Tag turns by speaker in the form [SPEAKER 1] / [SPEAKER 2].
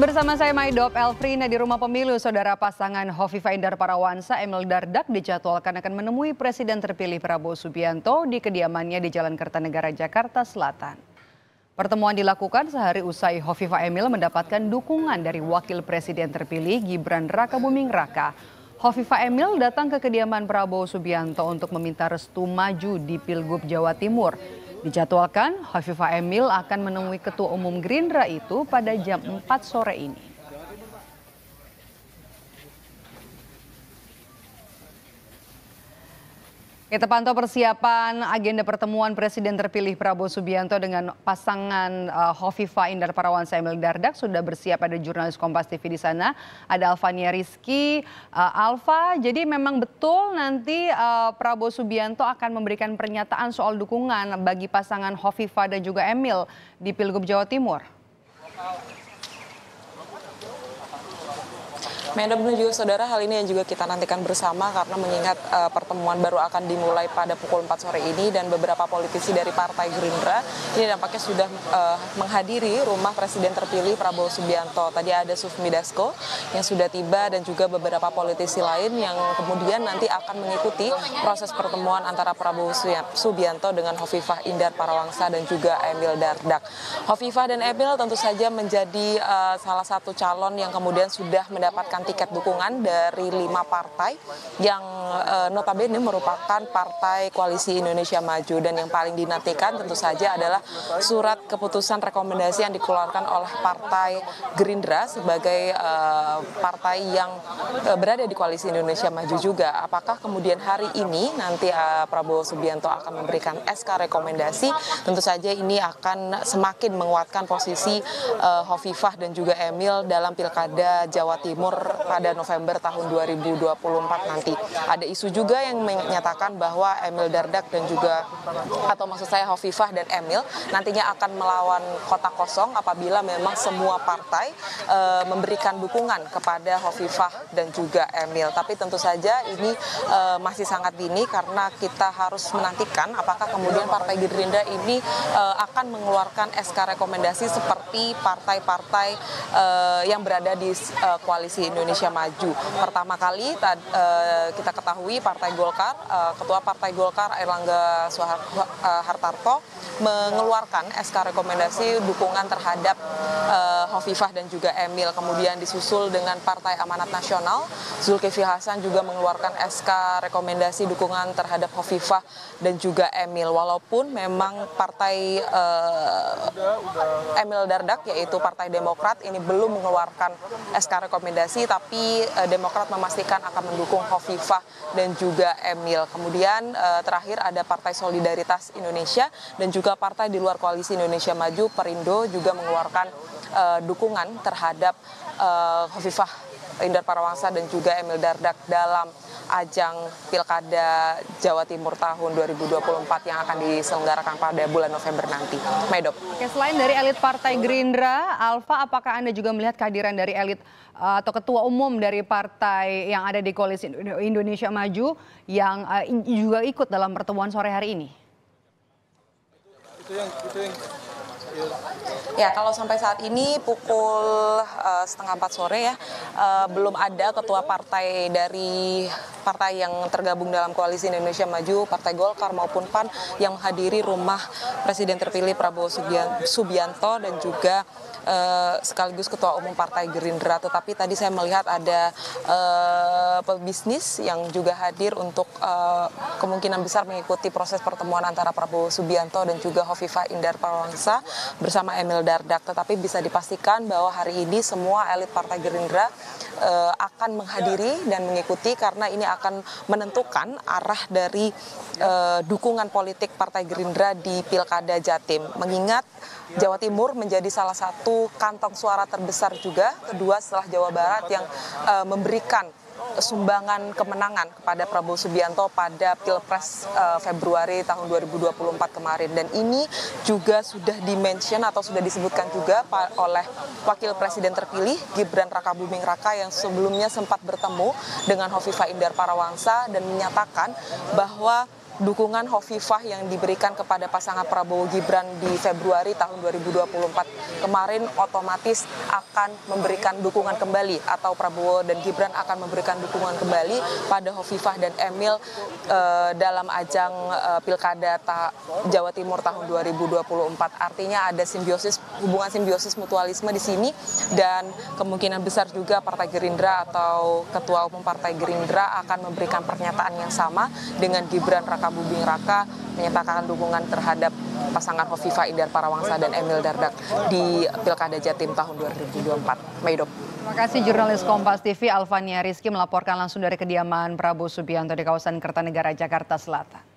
[SPEAKER 1] Bersama saya Maidop Elfrina di Rumah Pemilu, saudara pasangan Hovifah Indar Parawansa Emil Dardak dijadwalkan akan menemui Presiden terpilih Prabowo Subianto di kediamannya di Jalan Kertanegara, Jakarta Selatan. Pertemuan dilakukan sehari usai Hovifah Emil mendapatkan dukungan dari Wakil Presiden terpilih Gibran Rakabuming Raka. Hovifah Emil datang ke kediaman Prabowo Subianto untuk meminta restu maju di Pilgub Jawa Timur. Dijadwalkan Hovifah Emil akan menemui Ketua Umum Gerindra itu pada jam 4 sore ini. Kita pantau persiapan agenda pertemuan Presiden terpilih Prabowo Subianto dengan pasangan Hovifah Indar Parawansa Emil Dardak. Sudah bersiap, ada jurnalis Kompas TV di sana, ada Alfania Rizky. Alfa, jadi memang betul nanti Prabowo Subianto akan memberikan pernyataan soal dukungan bagi pasangan Hovifah dan juga Emil di Pilgub Jawa Timur.
[SPEAKER 2] Maidop dan juga saudara, hal ini yang juga kita nantikan bersama karena mengingat pertemuan baru akan dimulai pada pukul 4 sore ini dan beberapa politisi dari Partai Gerindra ini nampaknya sudah menghadiri rumah Presiden terpilih Prabowo Subianto. Tadi ada Sufmi Dasko yang sudah tiba dan juga beberapa politisi lain yang kemudian nanti akan mengikuti proses pertemuan antara Prabowo Subianto dengan Hovifah Indar Parawansa dan juga Emil Dardak. Hovifah dan Emil tentu saja menjadi salah satu calon yang kemudian sudah mendapatkan tiket dukungan dari 5 partai yang notabene merupakan partai Koalisi Indonesia Maju, dan yang paling dinantikan tentu saja adalah surat keputusan rekomendasi yang dikeluarkan oleh Partai Gerindra sebagai partai yang berada di Koalisi Indonesia Maju juga. Apakah kemudian hari ini nanti Prabowo Subianto akan memberikan SK rekomendasi? Tentu saja ini akan semakin menguatkan posisi Hovifah dan juga Emil dalam Pilkada Jawa Timur pada November tahun 2024 nanti. Ada isu juga yang menyatakan bahwa Emil Dardak dan juga, atau maksud saya Hovifah dan Emil nantinya akan melawan kotak kosong apabila memang semua partai memberikan dukungan kepada Hovifah dan juga Emil. Tapi tentu saja ini masih sangat dini karena kita harus menantikan apakah kemudian Partai Gerindra ini akan mengeluarkan SK rekomendasi seperti partai-partai yang berada di Koalisi Indonesia Maju. Pertama kali kita ketahui Partai Golkar, Ketua Partai Golkar Airlangga Hartarto mengeluarkan SK rekomendasi dukungan terhadap Hovifah dan juga Emil. Kemudian disusul dengan Partai Amanat Nasional, Zulkifli Hasan juga mengeluarkan SK rekomendasi dukungan terhadap Hovifah dan juga Emil. Walaupun memang Partai Emil Dardak, yaitu Partai Demokrat, ini belum mengeluarkan SK rekomendasi, tapi Demokrat memastikan akan mendukung Hovifah dan juga Emil. Kemudian terakhir ada Partai Solidaritas Indonesia dan juga partai di luar Koalisi Indonesia Maju, Perindo, juga mengeluarkan dukungan terhadap Hovifah Indar Parawansa dan juga Emil Dardak dalam ajang Pilkada Jawa Timur tahun 2024 yang akan diselenggarakan pada bulan November nanti. Maidop.
[SPEAKER 1] Oke, selain dari elit Partai Gerindra, Alfa, apakah Anda juga melihat kehadiran dari elit atau ketua umum dari partai yang ada di Koalisi Indonesia Maju yang juga ikut dalam pertemuan sore hari ini?
[SPEAKER 2] Ya, kalau sampai saat ini pukul 3:30 sore ya, belum ada ketua partai dari partai yang tergabung dalam Koalisi Indonesia Maju, Partai Golkar maupun PAN yang menghadiri rumah Presiden terpilih Prabowo Subianto dan juga sekaligus Ketua Umum Partai Gerindra. Tetapi tadi saya melihat ada pebisnis yang juga hadir untuk kemungkinan besar mengikuti proses pertemuan antara Prabowo Subianto dan juga Hovifah Indar Parawansa bersama Emil Dardak. Tetapi bisa dipastikan bahwa hari ini semua elit Partai Gerindra akan menghadiri dan mengikuti karena ini akan menentukan arah dari dukungan politik Partai Gerindra di Pilkada Jatim. Mengingat Jawa Timur menjadi salah satu kantong suara terbesar juga, kedua setelah Jawa Barat, yang memberikan sumbangan kemenangan kepada Prabowo Subianto pada Pilpres Februari tahun 2024 kemarin. Dan ini juga sudah dimention atau sudah disebutkan juga oleh Wakil Presiden terpilih Gibran Rakabuming Raka yang sebelumnya sempat bertemu dengan Hovifah Indar Parawansa dan menyatakan bahwa dukungan Hovifah yang diberikan kepada pasangan Prabowo Gibran di Februari tahun 2024 kemarin otomatis akan memberikan dukungan kembali, atau Prabowo dan Gibran akan memberikan dukungan kembali pada Hovifah dan Emil dalam ajang Pilkada Jawa Timur tahun 2024. Artinya ada hubungan simbiosis mutualisme di sini, dan kemungkinan besar juga Partai Gerindra atau Ketua Umum Partai Gerindra akan memberikan pernyataan yang sama dengan Gibran Rakabuming Raka menyatakan dukungan terhadap pasangan Hovifah Indar Parawansa dan Emil Dardak di Pilkada Jatim tahun 2024. Maido.
[SPEAKER 1] Terima kasih jurnalis Kompas TV Alvania Rizky melaporkan langsung dari kediaman Prabowo Subianto di kawasan Kertanegara, Jakarta Selatan.